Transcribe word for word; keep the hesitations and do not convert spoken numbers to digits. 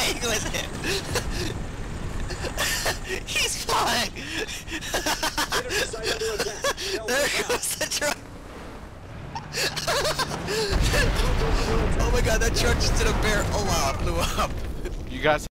flying with him. He's flying. There goes the truck. Oh my god, that truck just did a barrel. Oh wow, blew up. You guys